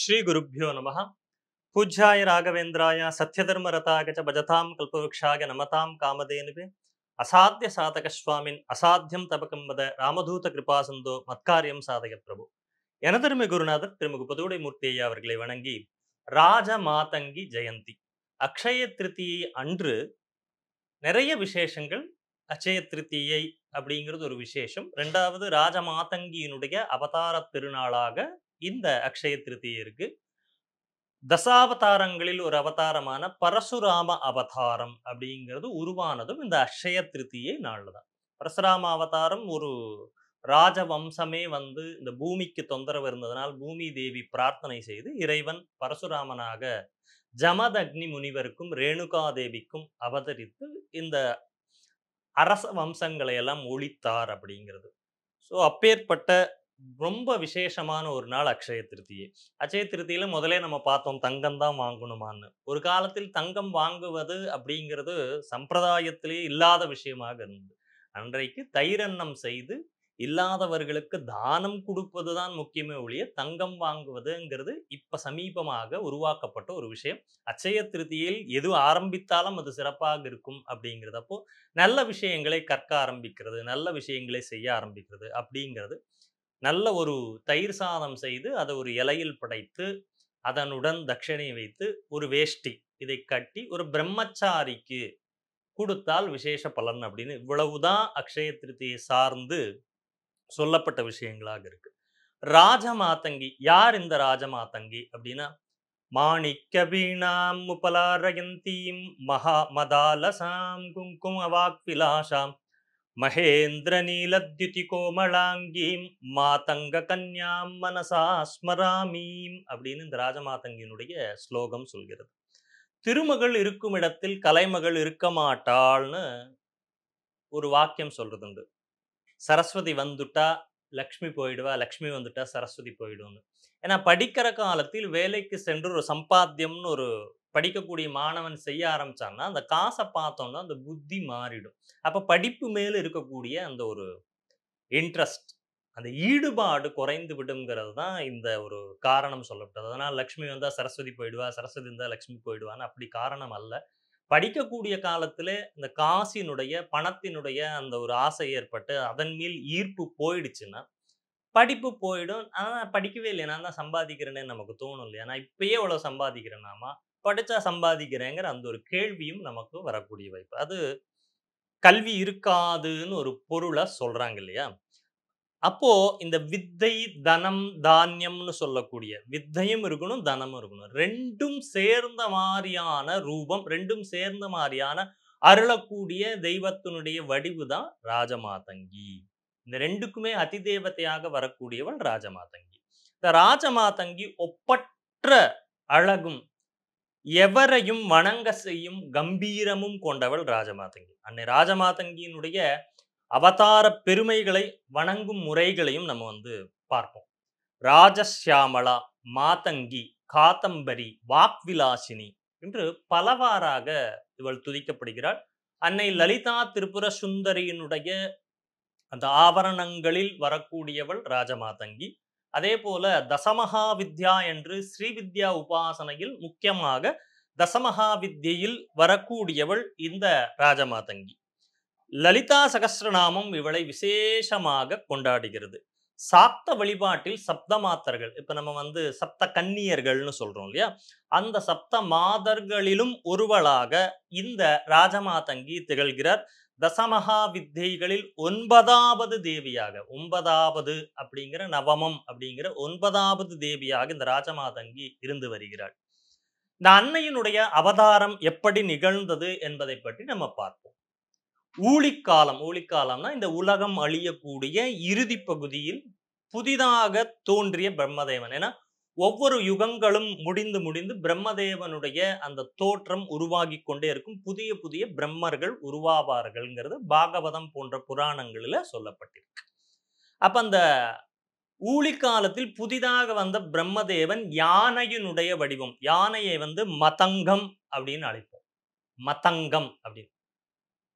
श्री गुरुभ्यो नमः। पूज्याय राघवेन्द्राय सत्यधर्मरताय च भजतां कल्पवृक्षाय नमतां कामधेनुवे असाध्य साधक स्वामिन् असाध्यं तपकं वद रामदूत कृपासந்தோ மத்காரியம் சாதக பிரபு. எனதருமை குருநாதர் திருமிகு பதுவுடை மூர்த்தியா அவர்களை வணங்கி ராஜ மாதங்கி ஜெயந்தி அக்ஷய திருத்தியை அன்று நிறைய விசேஷங்கள். அக்ஷய திருத்தியை அப்படிங்கிறது ஒரு விசேஷம். ரெண்டாவது ராஜமாதங்கியினுடைய அவதார திருநாளாக இந்த அக்ஷய திருத்தியை இருக்கு. தசாவதாரங்களில் ஒரு அவதாரமான பரசுராம அவதாரம் அப்படிங்கிறது உருவானதும் இந்த அக்ஷய திருத்தியை நாள்ல தான். பரசுராம அவதாரம் ஒரு ராஜவம்சமே வந்து இந்த பூமிக்கு தொந்தரவு இருந்ததனால் பூமி தேவி பிரார்த்தனை செய்து இறைவன் பரசுராமனாக ஜமதக்னி முனிவருக்கும் ரேணுகா தேவிக்கும் அவதரித்து இந்த அரச வம்சங்களை எல்லாம் ஒழித்தார் அப்படிங்கிறது. ஸோ அப்பேற்பட்ட ரொம்ப விசேஷமான ஒரு நாள் அக்ஷய திருத்தியை. அக்ஷய திருத்தியில முதலே நம்ம பார்த்தோம் தங்கம் தான் வாங்கணுமான்னு. ஒரு காலத்தில் தங்கம் வாங்குவது அப்படிங்கிறது சம்பிரதாயத்திலே இல்லாத விஷயமாக இருந்தது. அன்றைக்கு தைரன்னம் செய்து இல்லாதவர்களுக்கு தானம் கொடுப்பது தான் முக்கியமே ஒழிய தங்கம் வாங்குவதுங்கிறது இப்ப சமீபமாக உருவாக்கப்பட்ட ஒரு விஷயம். அக்ஷய திருத்தியில் எது ஆரம்பித்தாலும் அது சிறப்பாக இருக்கும் அப்படிங்கிறது. அப்போ நல்ல விஷயங்களை கற்க ஆரம்பிக்கிறது, நல்ல விஷயங்களை செய்ய ஆரம்பிக்கிறது அப்படிங்கிறது. நல்ல ஒரு தயிர் சாதம் செய்து அதை ஒரு இலையில் படைத்து அதனுடன் தட்சணை வைத்து ஒரு வேஷ்டி இதை கட்டி ஒரு பிரம்மச்சாரிக்கு கொடுத்தால் விசேஷ பலன் அப்படின்னு இவ்வளவுதான் அக்ஷய திருத்தியை சார்ந்து சொல்லப்பட்ட விஷயங்களாக இருக்கு. ராஜமாதங்கி யார்? இந்த ராஜமாதங்கி அப்படின்னா மாணிக்க வீணாம் உபலாரயந்தீம் மகா மதாலசாம் குங்கும வாக்விலாசாம் மகேந்திர நீலத்யுதி கோமளாங்கீம் மாதங்க கன்யாம் மனசா ஸ்மராமீம் அப்படின்னு இந்த ராஜமாதங்கியினுடைய ஸ்லோகம் சொல்கிறது. திருமகள் இருக்கும் இடத்தில் கலைமகள் இருக்க மாட்டாள்னு ஒரு வாக்கியம் சொல்றதுண்டு. சரஸ்வதி வந்துட்டா லக்ஷ்மி போயிடுவா, லக்ஷ்மி வந்துட்டா சரஸ்வதி போயிடும்னு. ஏன்னா படிக்கிற காலத்தில் வேலைக்கு சென்று ஒரு சம்பாத்தியம்னு ஒரு படிக்கக்கூடிய மாணவன் செய்ய ஆரம்பிச்சான்னா அந்த காசை பார்த்தோம்னா அந்த புத்தி மாறிடும். அப்ப படிப்பு மேல இருக்கக்கூடிய அந்த ஒரு இன்ட்ரெஸ்ட், அந்த ஈடுபாடு குறைந்து விடுங்கிறது தான் இந்த ஒரு காரணம் சொல்லப்பட்டது. அதனால லக்ஷ்மி வந்தா சரஸ்வதி போயிடுவா, சரஸ்வதி இருந்தா லக்ஷ்மி போயிடுவான்னு அப்படி காரணம் அல்ல. படிக்கக்கூடிய காலத்துல இந்த காசினுடைய பணத்தினுடைய அந்த ஒரு ஆசை ஏற்பட்டு அதன் மேல் ஈர்ப்பு போயிடுச்சுன்னா படிப்பு போயிடும். ஆனா படிக்கவே இல்லையா, நான் தான் சம்பாதிக்கிறேன்னு நமக்கு தோணும் இல்லையா, நான் இப்பயே இவ்வளவு சம்பாதிக்கிறேனாமா, படிச்சா சம்பாதிக்கிறேங்கிற அந்த ஒரு கேள்வியும் நமக்கு வரக்கூடிய வாய்ப்பு. அது கல்வி இருக்காதுன்னு ஒரு பொருளை சொல்றாங்க இல்லையா. அப்போ இந்த வித்தை தனம் தானியம்னு சொல்லக்கூடிய வித்தையும் இருக்கணும் தனமும் இருக்கணும். ரெண்டும் சேர்ந்த மாதிரியான ரூபம், ரெண்டும் சேர்ந்த மாதிரியான அருளக்கூடிய தெய்வத்தினுடைய வடிவு தான் ராஜமாதங்கி. இந்த ரெண்டுக்குமே அதிதேவதையாக வரக்கூடியவள் ராஜமாதங்கி. இந்த ராஜமாதங்கி ஒப்பற்ற அழகும் எவரையும் வணங்க செய்யும் கம்பீரமும் கொண்டவள் ராஜமாதங்கி. அன்னை ராஜமாதங்கியினுடைய அவதார பெருமைகளை வணங்கும் முறைகளையும் நம்ம வந்து பார்ப்போம். ராஜசியாமளா, மாதங்கி, காதம்பரி, வாக்விலாசினி என்று பலவாறாக இவள் துதிக்கப்படுகிறாள். அன்னை லலிதா திரிபுர சுந்தரியினுடைய அந்த ஆவரணங்களில் வரக்கூடியவள் ராஜமாதங்கி. அதே போல தசமகா வித்யா என்று ஸ்ரீவித்யா உபாசனையில் முக்கியமாக தசமகா வித்யில் வரக்கூடியவள் இந்த ராஜமாதங்கி. லலிதா சகஸ்ரநாமம் இவளை விசேஷமாக கொண்டாடுகிறது. சாப்த வழிபாட்டில் சப்த மாத்தர்கள், இப்ப நம்ம வந்து சப்த கன்னியர்கள்னு சொல்றோம் இல்லையா, அந்த சப்த மாதர்களிலும் ஒருவளாக இந்த ராஜமாதங்கி திகழ்கிறார். தசமகா வித்தைகளில் 9வது தேவியாக, 9வது அப்படிங்கிற நவமம் அப்படிங்கிற 9வது தேவியாக இந்த ராஜமாதங்கி இருந்து வருகிறாள். இந்த அன்னையினுடைய அவதாரம் எப்படி நிகழ்ந்தது என்பதை பற்றி நம்ம பார்ப்போம். ஊழிக்காலம், ஊழிக்காலம்னா இந்த உலகம் அழியக்கூடிய இறுதி பகுதியில் புதிதாக தோன்றிய பிரம்மதேவன். ஏன்னா ஒவ்வொரு யுகங்களும் முடிந்து முடிந்து பிரம்மதேவனுடைய அந்த தோற்றம் உருவாகி கொண்டே இருக்கும். புதிய புதிய பிரம்மர்கள் உருவாவார்கள்ங்கிறது பாகவதம் போன்ற புராணங்களில சொல்லப்பட்டிருக்கு. அப்ப அந்த ஊழிக்காலத்தில் புதிதாக வந்த பிரம்மதேவன் யானையினுடைய வடிவம், யானையை வந்து மதங்கம் அப்படின்னு அழைப்போம். மதங்கம் அப்படின்னு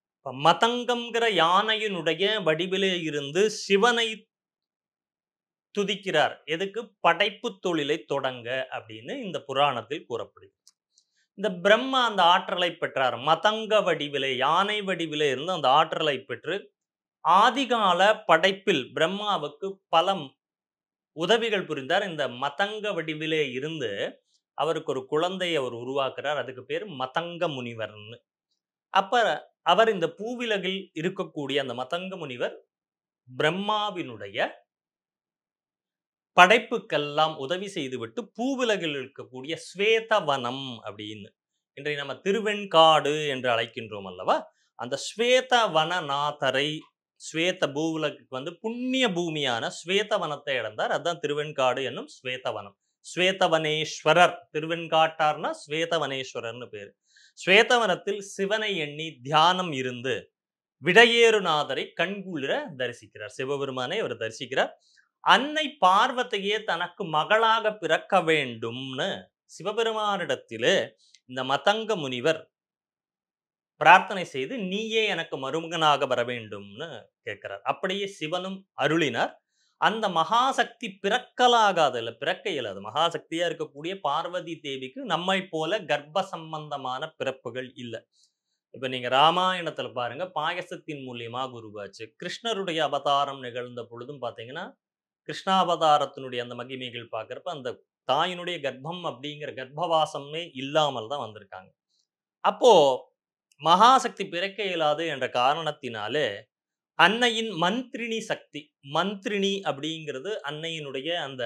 மதங்கம்ங்கிற யானையினுடைய வடிவிலே இருந்து சிவனை துதிக்கிறார். எதுக்கு? படைப்பு தொழிலை தொடங்க அப்படின்னு இந்த புராணத்தில் கூறப்படுகிறது. இந்த பிரம்மா அந்த ஆற்றலை பெற்றார். மதங்க வடிவிலே, யானை வடிவிலே இருந்து அந்த ஆற்றலை பெற்று ஆதிகால படைப்பில் பிரம்மாவுக்கு பல உதவிகள் புரிந்தார். இந்த மதங்க வடிவிலே இருந்து அவருக்கு ஒரு குழந்தையை அவர் உருவாக்குறார். அதுக்கு பேரு மதங்க முனிவர்ன்னு. அப்ப அவர் இந்த பூவிலகில் இருக்கக்கூடிய அந்த மதங்க முனிவர் பிரம்மாவினுடைய படைப்புக்கெல்லாம் உதவி செய்துவிட்டு பூவுலகில் இருக்கக்கூடிய ஸ்வேதவனம் அப்படின்னு இன்றைய நம்ம திருவெண்காடு என்று அழைக்கின்றோம் அல்லவா? அந்த ஸ்வேதவனநாதரை ஸ்வேத பூவுலகுக்கு வந்து புண்ணிய பூமியான ஸ்வேதவனத்தை இழந்தார். அதுதான் திருவெண்காடு என்னும் ஸ்வேதவனம். ஸ்வேதவனேஸ்வரர் திருவெண்காட்டார்னா ஸ்வேதவனேஸ்வரர்னு பேரு. ஸ்வேதவனத்தில் சிவனை எண்ணி தியானம் இருந்து விடையேறுநாதரை கண்குளிர தரிசிக்கிறார். சிவபெருமானை அவர் தரிசிக்கிறார். அன்னை பார்வதியே தனக்கு மகளாக பிறக்க வேண்டும்னு சிவபெருமானிடத்திலே இந்த மதங்க முனிவர் பிரார்த்தனை செய்து நீயே எனக்கு மருமகனாக வர வேண்டும்னு கேட்கிறார். அப்படியே சிவனும் அருளினார். அந்த மகாசக்தி பிறக்கலாகாது, இல்ல பிறக்க இயலாது. மகாசக்தியா இருக்கக்கூடிய பார்வதி தேவிக்கு நம்மை போல கர்ப்ப சம்பந்தமான பிறப்புகள் இல்லை. இப்ப நீங்க ராமாயணத்துல பாருங்க, பாயசத்தின் மூலியமா குருவாச்சு. கிருஷ்ணருடைய அவதாரம் நிகழ்ந்த பொழுதும் பாத்தீங்கன்னா கிருஷ்ணாவதாரத்தினுடைய அந்த மகிமைகள் பார்க்கறப்ப அந்த தாயினுடைய கர்ப்பம் அப்படிங்கிற கர்ப்பவாசமே இல்லாமல் தான் வந்திருக்காங்க. அப்போ மகாசக்தி பிறக்க இயலாது என்ற காரணத்தினாலே அன்னையின் மந்திரினி சக்தி, மந்திரினி அப்படிங்கிறது அன்னையினுடைய அந்த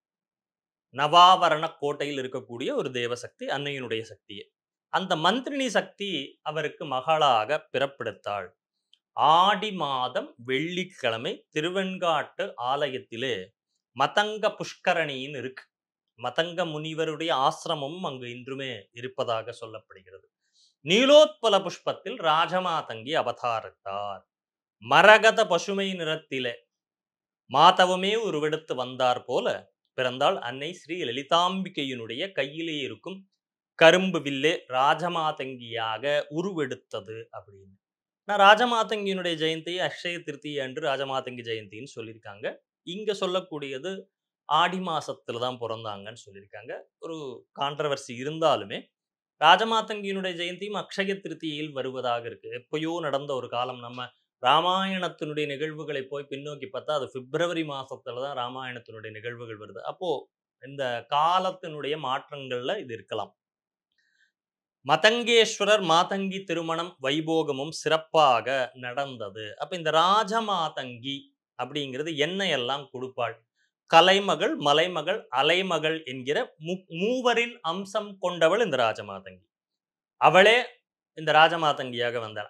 நவாவரண கோட்டையில் இருக்கக்கூடிய ஒரு தேவசக்தி, அன்னையினுடைய சக்தியே. அந்த மந்திரினி சக்தி அவருக்கு மகளாக பிறப்பெடுத்தாள். ஆடி மாதம் வெள்ளிக்கிழமை திருவெண்காட்டு ஆலயத்திலே மதங்க புஷ்கரணின்னு இருக்கு. மதங்க முனிவருடைய ஆசிரமம் அங்கு இன்றுமே இருப்பதாக சொல்லப்படுகிறது. நீலோத்பல புஷ்பத்தில் ராஜமாதங்கி அவதாரித்தார். மரகத பசுமை நிறத்திலே மாதவமே உருவெடுத்து வந்தார் போல பிறந்தாள் அன்னை ஸ்ரீ லலிதாம்பிகையினுடைய கையிலே இருக்கும் கரும்பு வில்லே ராஜமாதங்கியாக உருவெடுத்தது அப்படின்னு. நான் ராஜமாதங்கியினுடைய ஜெயந்தியை அக்ஷய திருத்தியை அன்று ராஜமாதங்கி ஜெயந்தின்னு சொல்லியிருக்காங்க. இங்க சொல்லக்கூடியது ஆடி மாசத்துல தான் பிறந்தாங்கன்னு சொல்லியிருக்காங்க. ஒரு கான்ட்ரவர்சி இருந்தாலுமே ராஜமாதங்கியினுடைய ஜெயந்தியும் அக்ஷய திருத்தியில் வருவதாக இருக்கு. எப்பயோ நடந்த ஒரு காலம். நம்ம ராமாயணத்தினுடைய நிகழ்வுகளை போய் பின்னோக்கி பார்த்தா அது பிப்ரவரி மாசத்துல தான் ராமாயணத்தினுடைய நிகழ்வுகள் வருது. அப்போ இந்த காலத்தினுடைய மாற்றங்கள்ல இது இருக்கலாம். மதங்கேஸ்வரர் மாதங்கி திருமணம் வைபோகமும் சிறப்பாக நடந்தது. அப்ப இந்த ராஜமாதங்கி அப்படிங்கிறது என்ன எல்லாம் கொடுப்பாள்? கலைமகள், மலைமகள், அலைமகள் என்கிற மூவரின் அம்சம் கொண்டவள் இந்த ராஜமாதங்கி. அவளே இந்த ராஜமாதங்கியாக வந்தாள்.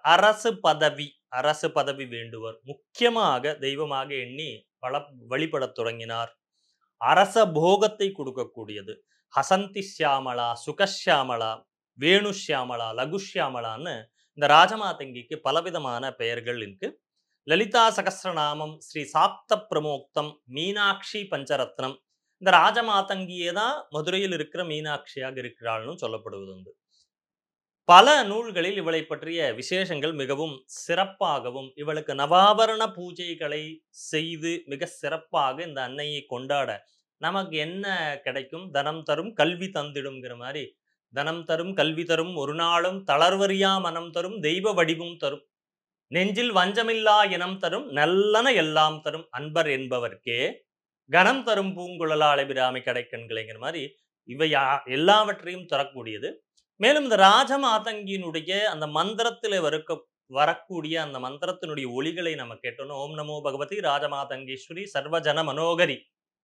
அரசு பதவி வேண்டுவர் முக்கியமாக தெய்வமாக எண்ணி வழிபடத் தொடங்கினார். அரச போகத்தை கொடுக்கக்கூடியது ஹசந்தி சியாமலா, சுகசியாமலா, வேணுஷியாமலா, லகுஷியாமலான்னு இந்த ராஜமாதங்கிக்கு பலவிதமான பெயர்கள் இருக்கு. லலிதா சகஸ்ரநாமம், ஸ்ரீ சாப்த பிரமோக்தம், மீனாட்சி பஞ்சரத்னம். இந்த ராஜமாதங்கியே தான் மதுரையில் இருக்கிற மீனாட்சியாக இருக்கிறாள்னு சொல்லப்படுவது உண்டு. பல நூல்களில் இவளை பற்றிய விசேஷங்கள் மிகவும் சிறப்பாகவும், இவளுக்கு நவாபரண பூஜைகளை செய்து மிக சிறப்பாக இந்த அன்னையை கொண்டாட நமக்கு என்ன கிடைக்கும்? தனம் தரும் கல்வி தந்திடுங்கிற மாதிரி, தனம் தரும் கல்வி தரும் ஒரு நாளும் தளர்வறியா மனம் தரும் தெய்வ வடிவும் தரும் நெஞ்சில் வஞ்சமில்லா இனம் தரும் நல்லன எல்லாம் தரும் அன்பர் என்பவர்க்கே கணம் தரும் பூங்குழலாள பிராமி கடைக்கண்களைங்கிற மாதிரி இவை எல்லாவற்றையும் தரக்கூடியது. மேலும் இந்த ராஜமாதங்கியினுடைய அந்த மந்திரத்தில் வரக்கூடிய அந்த மந்திரத்தினுடைய ஒளிகளை நம்ம கேட்டோம்னா, ஓம் நமோ பகவதி ராஜமாதங்கீஸ்வரி சர்வஜன மனோகரி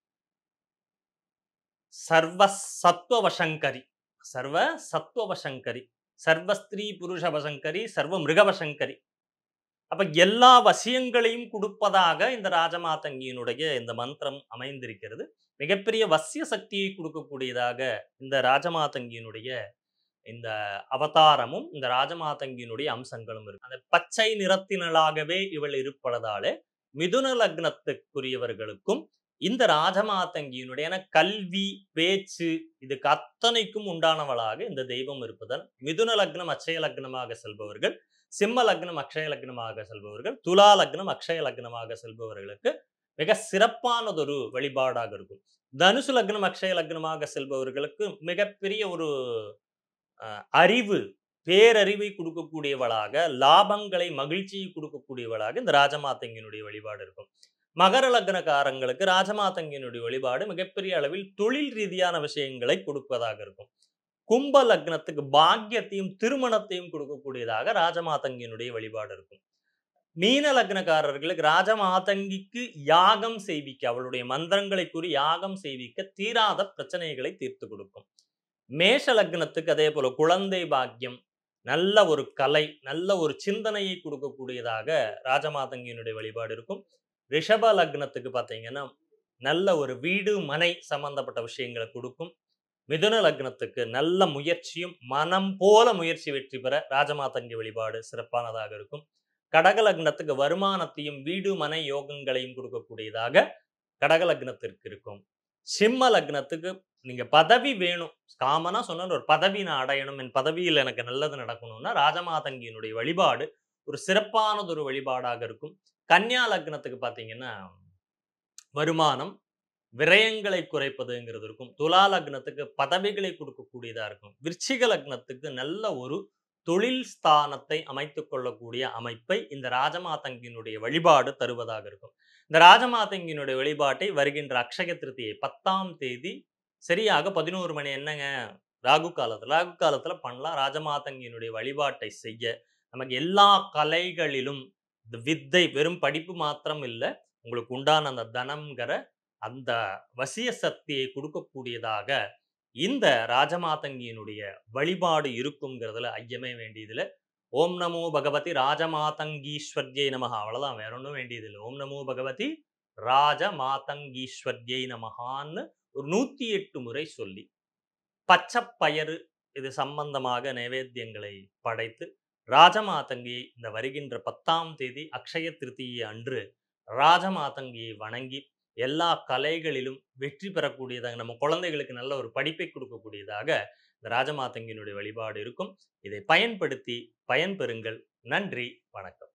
சர்வ சத்வவசங்கரி, சர்வ சத்வவசங்கரி, சர்வ ஸ்திரீ புருஷ வசங்கரி, சர்வ மிருகவசங்கரி. அப்ப எல்லா வசியங்களையும் கொடுப்பதாக இந்த ராஜமாதங்கியினுடைய இந்த மந்திரம் அமைந்திருக்கிறது. மிகப்பெரிய வசிய சக்தியை கொடுக்கக்கூடியதாக இந்த ராஜமாதங்கியினுடைய இந்த அவதாரமும் இந்த ராஜமாதங்கியினுடைய அம்சங்களும் இருக்கு. அந்த பச்சை நிறத்தினளாகவே இவள் இருப்பதாலே மிதுன லக்னத்துக்குரியவர்களுக்கும் இந்த ராஜமாதங்கியினுடைய கல்வி, பேச்சு இதுக்கு அத்தனைக்கும் உண்டானவளாக இந்த தெய்வம் இருப்பதால் மிதுன லக்னம் அட்சய லக்னமாக செல்பவர்கள், சிம்ம லக்னம் அக்ஷய லக்னமாக செல்பவர்கள், துலா லக்னம் அக்ஷய லக்னமாக செல்பவர்களுக்கு மிக சிறப்பானதொரு வழிபாடாக இருக்கும். தனுசு லக்னம், அக்ஷய லக்னமாக செல்பவர்களுக்கு மிகப்பெரிய ஒரு அறிவு, பேரறிவை குடுக்கக்கூடியவளாக, லாபங்களை, மகிழ்ச்சியை குடுக்கக்கூடியவளாக இந்த ராஜமாதங்கியினுடைய வழிபாடு இருக்கும். மகர லக்னக்காரங்களுக்கு ராஜமாதங்கியினுடைய வழிபாடு மிகப்பெரிய அளவில் தொழில் ரீதியான விஷயங்களை கொடுப்பதாக இருக்கும். கும்ப லக்னத்துக்கு பாக்கியத்தையும், திருமணத்தையும் கொடுக்கக்கூடியதாக ராஜமாதங்கியினுடைய வழிபாடு இருக்கும். மீன லக்னக்காரர்களுக்கு ராஜமாதங்கிக்கு யாகம் செய்விக்க, அவளுடைய மந்திரங்களை கூறி யாகம் செய்விக்க தீராத பிரச்சனைகளை தீர்த்து கொடுக்கும். மேஷ லக்னத்துக்கு அதே போல குழந்தை பாக்கியம், நல்ல ஒரு கலை, நல்ல ஒரு சிந்தனையை கொடுக்கக்கூடியதாக ராஜமாதங்கியினுடைய வழிபாடு இருக்கும். ரிஷப லக்னத்துக்கு பார்த்தீங்கன்னா, நல்ல ஒரு வீடு, மனை சம்பந்தப்பட்ட விஷயங்களை கொடுக்கும். மிதுன லக்னத்துக்கு நல்ல முயற்சியும், மனம் போல முயற்சி வெற்றி பெற ராஜமாதங்கி வழிபாடு சிறப்பானதாக இருக்கும். கடக லக்னத்துக்கு வருமானத்தையும், வீடு, மனை யோகங்களையும் கொடுக்கக்கூடியதாக கடக லக்னத்திற்கு இருக்கும். சிம்ம லக்னத்துக்கு நீங்க பதவி வேணும், காமனா சொன்ன ஒரு பதவி நான் அடையணும், என் பதவியில் எனக்கு நல்லது நடக்கணும்னா ராஜமாதங்கியினுடைய வழிபாடு ஒரு சிறப்பானது ஒரு வழிபாடாக இருக்கும். கன்னியா லக்னத்துக்கு பார்த்தீங்கன்னா வருமானம், விரயங்களை குறைப்பதுங்கிறது இருக்கும். துலா லக்னத்துக்கு பதவிகளை கொடுக்கக்கூடியதா இருக்கும். விருச்சிக லக்னத்துக்கு நல்ல ஒரு தொழில் ஸ்தானத்தை அமைத்துக் கொள்ளக்கூடிய அமைப்பை இந்த ராஜமாதங்கியினுடைய வழிபாடு தருவதாக இருக்கும். இந்த ராஜமாதங்கியினுடைய வழிபாட்டை வருகின்ற அக்ஷய திருதியை 10ஆம் தேதி சரியாக 11 மணி என்னங்க ராகு காலத்துல பண்ணலாம். ராஜமாதங்கியினுடைய வழிபாட்டை செய்ய நமக்கு எல்லா கலைகளிலும் இந்த வித்தை வெறும் படிப்பு மாத்திரம் இல்ல, உங்களுக்கு உண்டான அந்த தனம்ங்கிற அந்த வசிய சக்தியை கொடுக்கக்கூடியதாக இந்த ராஜமாதங்கியினுடைய வழிபாடு இருக்குங்கிறதுல ஐயமே வேண்டியதில்லை. ஓம் நமோ பகவதி ராஜமாதங்கீஸ்வர்யை நமஹ, அவ்வளவுதான், வேற ஒன்றும் வேண்டியதில்லை. ஓம் நமோ பகவதி ராஜமாதங்கீஸ்வர்யை நமஹான்னு ஒரு 108 முறை சொல்லி பச்சைப்பயறு இது சம்பந்தமாக நைவேத்தியங்களை படைத்து ராஜமாதங்கியை இந்த வருகின்ற 10ஆம் தேதி அக்ஷய திருதியை அன்று ராஜமாதங்கியை வணங்கி எல்லா கலைகளிலும் வெற்றி பெறக்கூடியதாக, நம்ம குழந்தைகளுக்கு நல்ல ஒரு படிப்பை கொடுக்கக்கூடியதாக இந்த ராஜமாதங்கியினுடைய வழிபாடு இருக்கும். இதை பயன்படுத்தி பயன்பெறுங்கள். நன்றி, வணக்கம்.